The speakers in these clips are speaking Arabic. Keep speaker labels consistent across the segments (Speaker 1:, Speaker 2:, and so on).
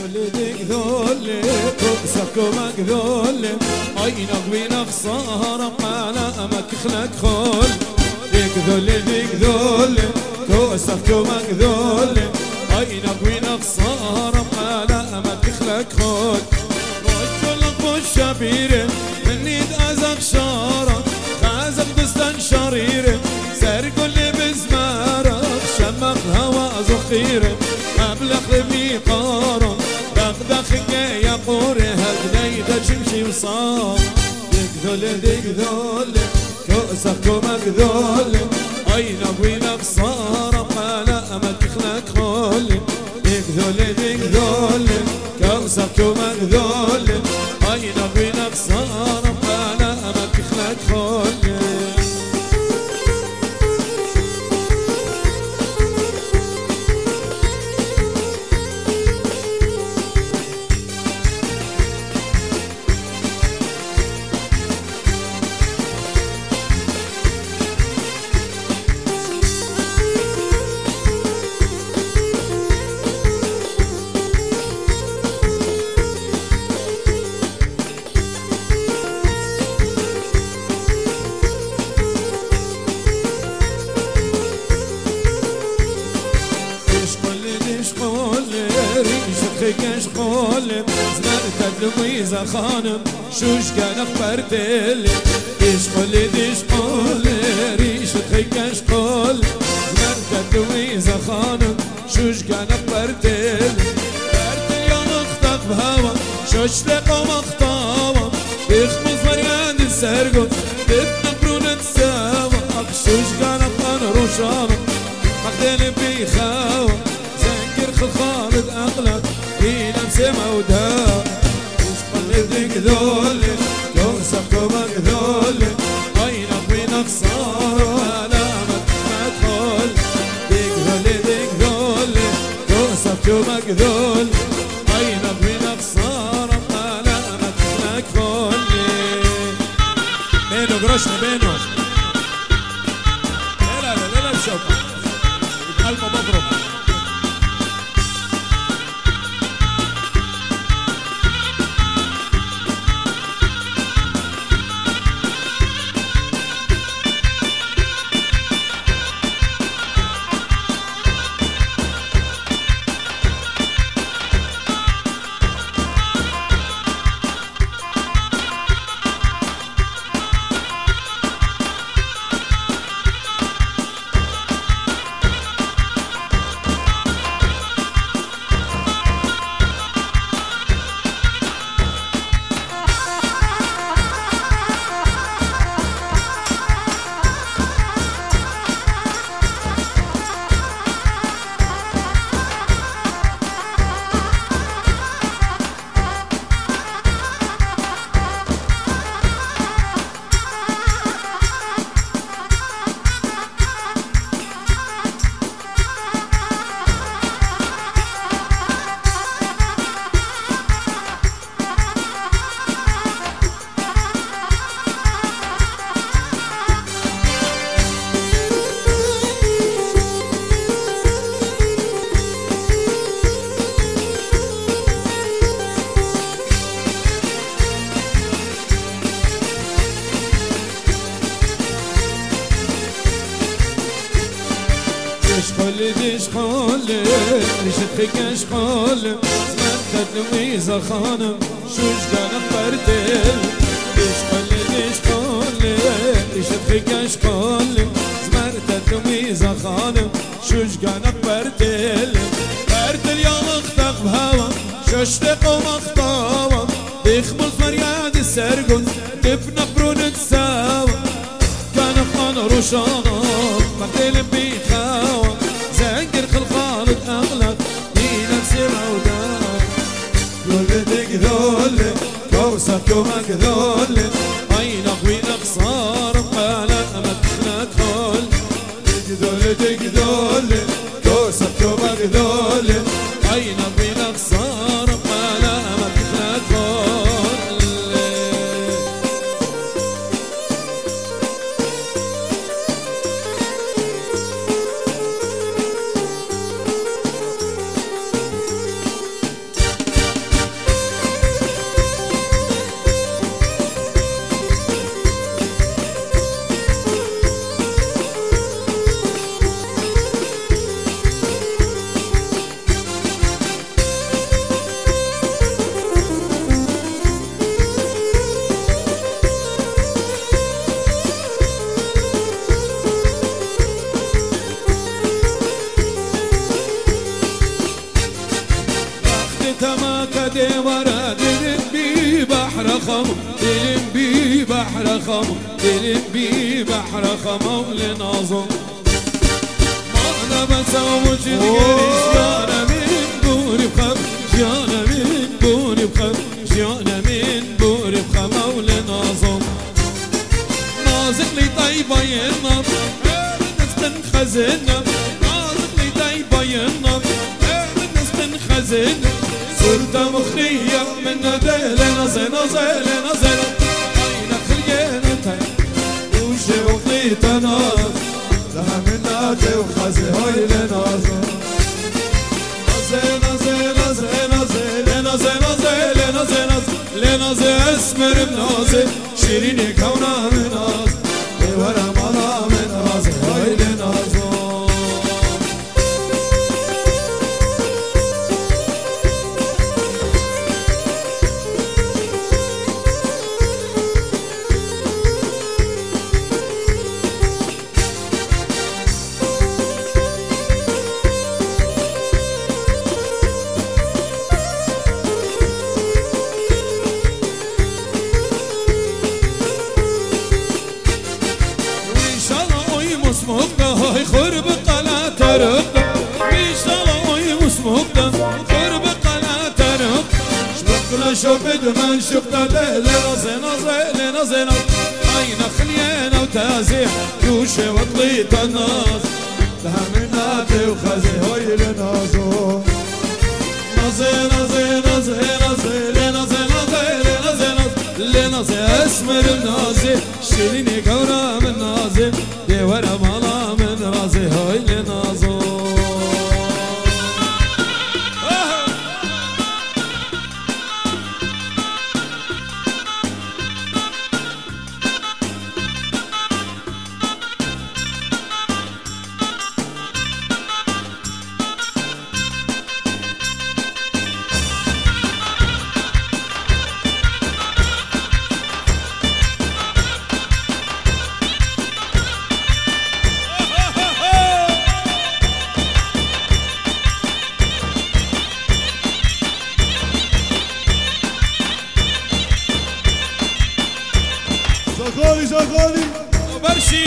Speaker 1: ذولدك ذولي كوسكومك ذولي عينك بينك صهرة علامك خلق خول ديك ذولي كوسكومك ذولي عينك بينك صهرة علامك خلق خول وجلك بالشبيرة مني دازك شارة خازك دستان شريرة سر كل بزمارة شمق هوا زخيرة أبلغ بميقارة دخدخك يا قوري هكذا تمشي وصار ديك ذولي كوسك كومك ذولي عينك وينك صار علامك خلق خولي ديك ذولي كوسك كومك ذولي عينك وينك صار علامك خلق خولي خيكش قولم زمرت لويزا خانم شوش كان اخبرتلي ديش قولي ريش خيكش قول زمرت لويزا خانم شوش كان اخبرتلي برتل يا مختق بهوا شوش لقا مختاوا بيخمز مريان السرقو تبنى برونة سوا شوش كان اخبر روشاما مخدل بيخاوا زنكر خالد اغلق في نفسي مودها قلبك ذولي كوسك كومك ذولي عينك وينك صار علامك مدخول ديك ذولي كوسك كومك ذولي عينك وينك صار علامك مدخول بينه قرشنا بينه لا بشوف قلبه مضرب ديش قولي ريشت خيكش قولي زمرت لويزا خانم شوش كان اخبرتل ديش قولي ريشت خيكش قولي زمرت لويزا خانم شوش كان اخبرتل برتل يا مختق بهوا شوش تقو مختاوا بيخبز مرياد السرقون تبنى برونك سوا كان خان روشانا مرتل بيخاوا زنقر خالد اغلق في نفسي مودان ذولدك ذولي كوسك كومك ذولي عينك وينك صار علامك خلق خول ذولدك ذولي كوسك كومك ذولي عينك وينك صار علامك خلق خول تما كدي ورا دلم بي بحر خمو دلم بي بحر خمو دلم بي بحر خمو لنازم ما أنا بسوج الجريش جانا من بوري بخم جانا من بوري بخم جانا من بوري بخمو لنازم نازق لي طيبة ينم نسخن خزنم نازق لي طيبة ينم نسخن خزن صرت مخرية من نديل نزل نزل نزل أين خلينا وشي وقليت ناز لها من ناتي وخزي هاي لنازل نزل نزل نزل نزل نزل نزل نزل لنازل اسمر بنازل شيريني كونا من ناز ورا مالا من رازي هاي لنازل هاي خرب قلا ترب بيشتغل وي مسموكتا خرب قلا ترب شبكنا شوفد من شقتا ليلة زينة زينة زينة أين خلينا وتازيح يوشي وطليت الناس لها من ناتي وخزي هاي لنازو نزينة زينة زينة زينة زينة زينة زينة لنا زي اسمر النازي شيريني كورا من نازي دي ورا مالا من رازي هاي لنازو
Speaker 2: زغالي زغالي
Speaker 1: برشي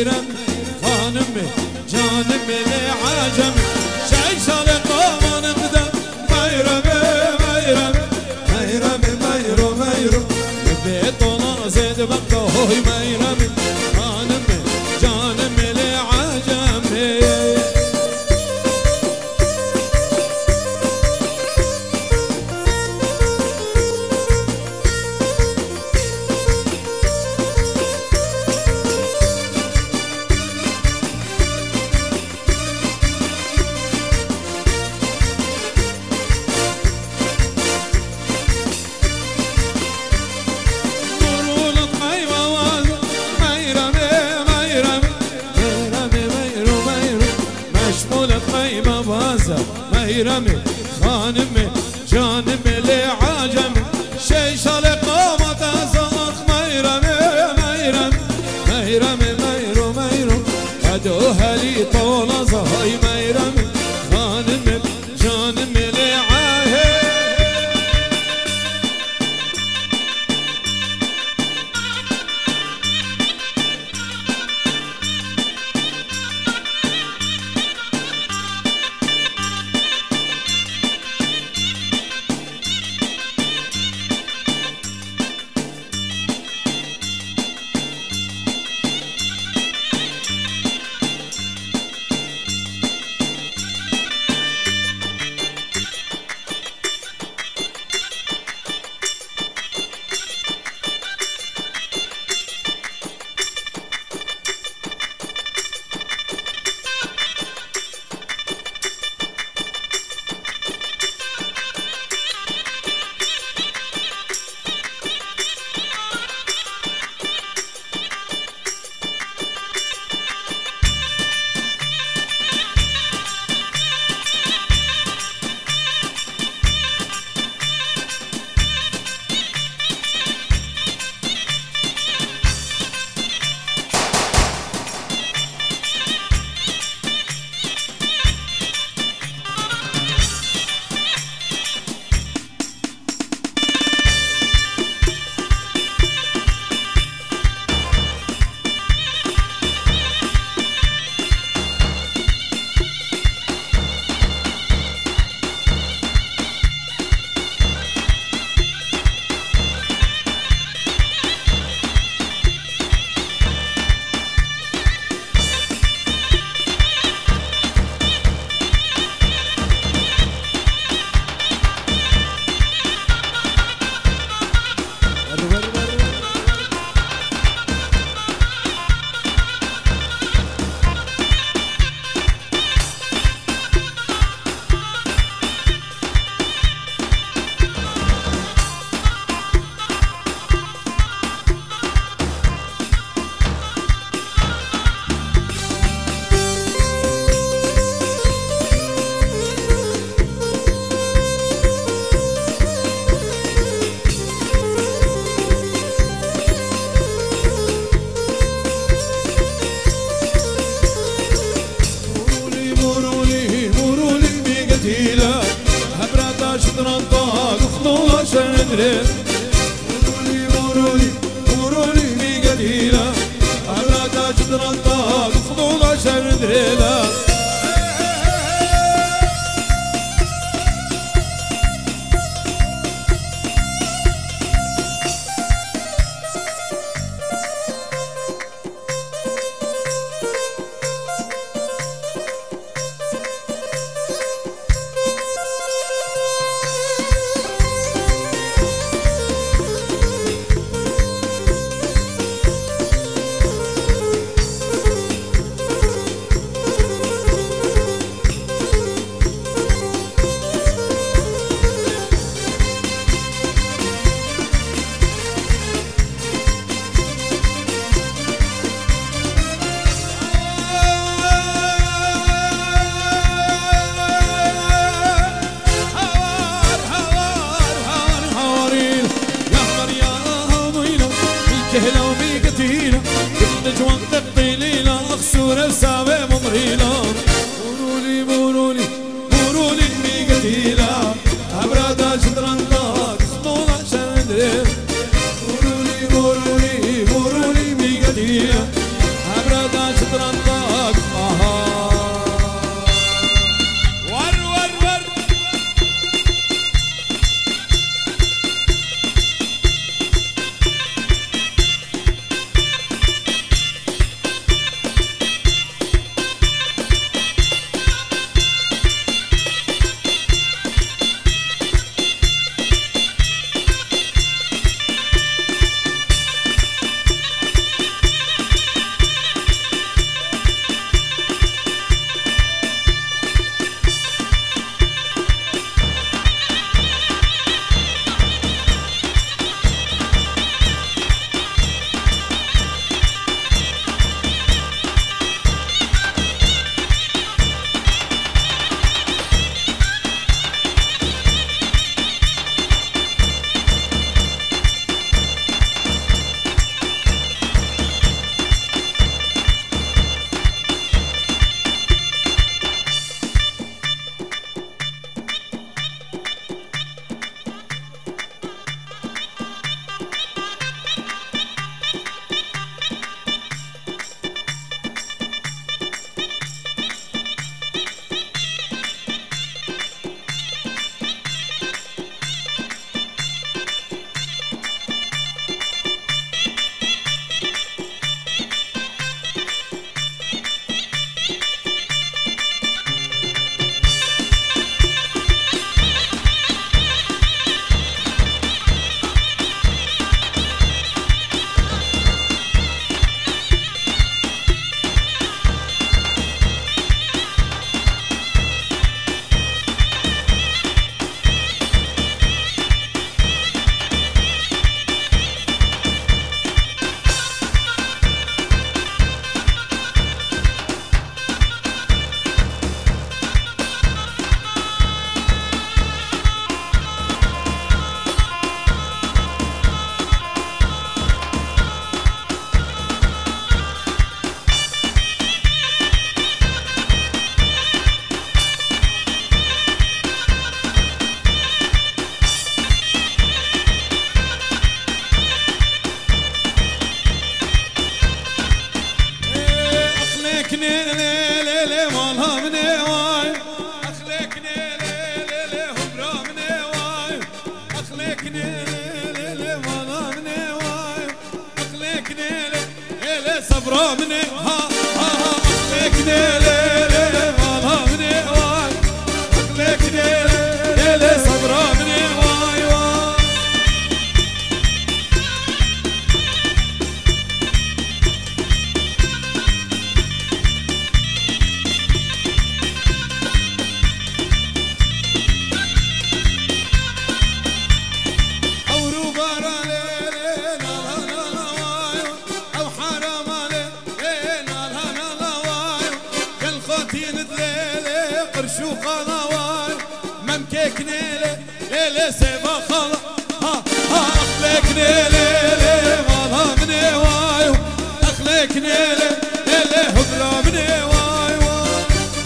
Speaker 1: ميرم خانمي جانمي لعجم شي شالق ما نقدر ميرمي ميرمي ميرمي ميرو ميرو بيطنا زيد بقوي ميرمي خانمي جانمي لعجمي ميرمي خانمي جانمي لعجم شي شالق ما تزاق ميرمي ميرمي ميرمي ميرو ميرو ادوها لي طول زهاي ميرمي خانمي جانمي لعجم مرولي مرولي مرولي ميقديلا أبرادا جدرانتا فضولا شردريلا كهلا وميقتينا كل جوان تقبيلينا أخسور بسابة ممرينا مرولي مرولي مرولي ميقتينا أبرادا شدران طاق خطونا شندرين مرولي مرولي مرولي ميقتينا أبرادا صبرا مني ها ها أخليك ليلي والله مني واي أخليك ليلي صبرا مني واي واي قرشو خلاوي ممكيك نيلي ليلي سيبا خلا ها ها أخليك نيلي والله مني واي أخليك نيلي ليلي هبلا مني واي واي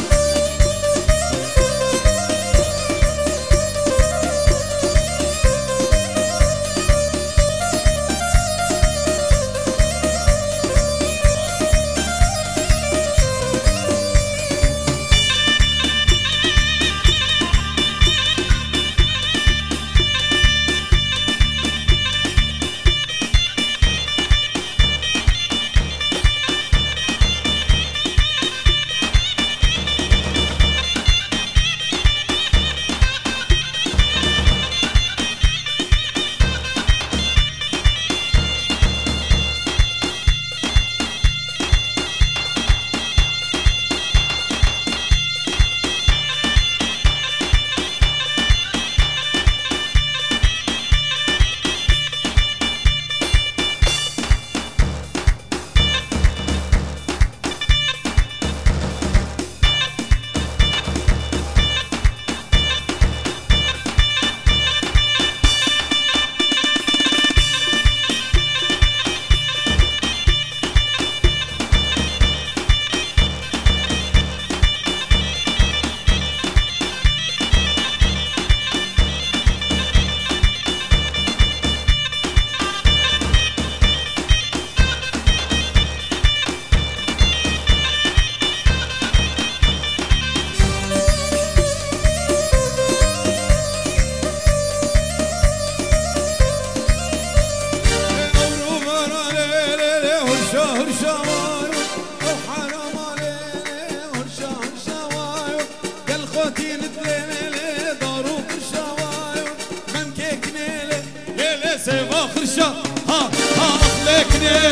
Speaker 1: سيبا خرشا ها ها أخليك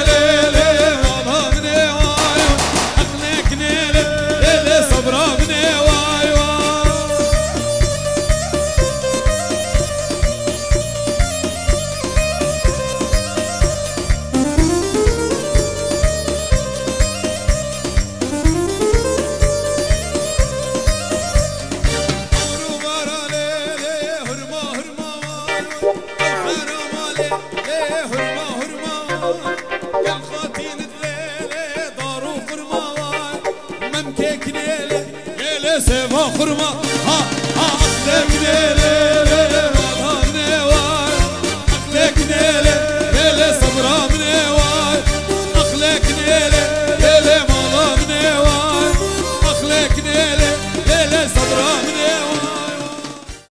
Speaker 1: نيلي والله مني واي أخليك نيلي ليلي صبرا مني واي واي سيبا خرما ها